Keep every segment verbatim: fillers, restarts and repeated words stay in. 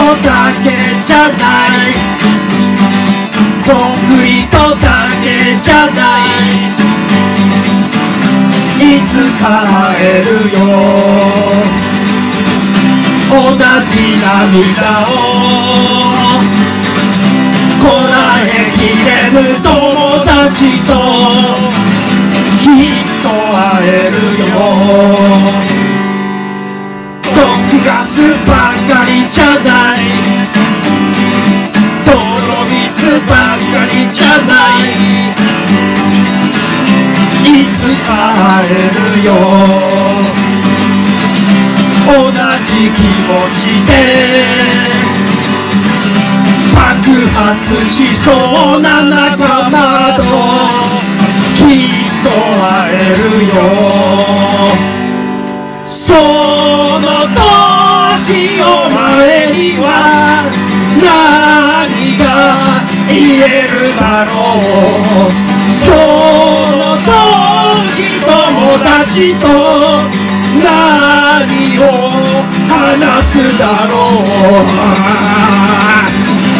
トだけじゃない、コンクリートだけじゃない、いつか会えるよ、同じ涙をこらえきれぬ友達ときっと会えるよ、毒ガスばかりじゃない、泥水ばかりじゃない、いつか会えるよ、同じ気持ちで爆発しそうな仲間ときっと会えるよ、その時を前には何が言えるだろう、その時友達と何を話すだろう、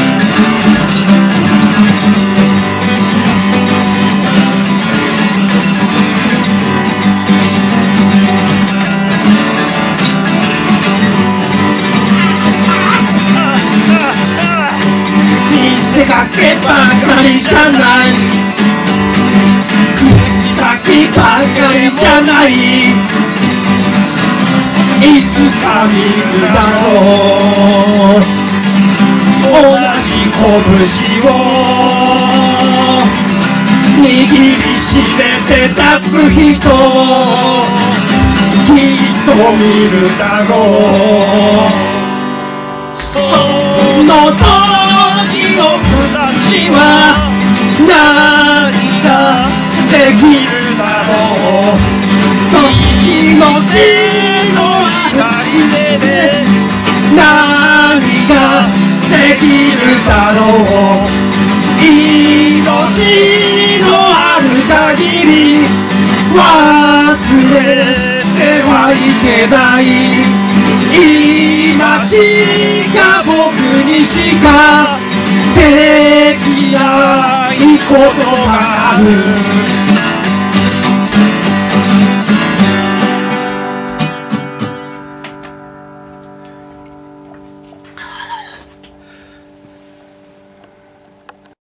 見せかけばかりじゃない、口先ばかりじゃない、いつか見るだろう、同じ拳を握りしめて立つ人きっと見るだろう、その時の子たちは何ができるだろう、命の光で何ができるだろう、命のある限り忘れてはいけない、今しか僕にしかできないことがある、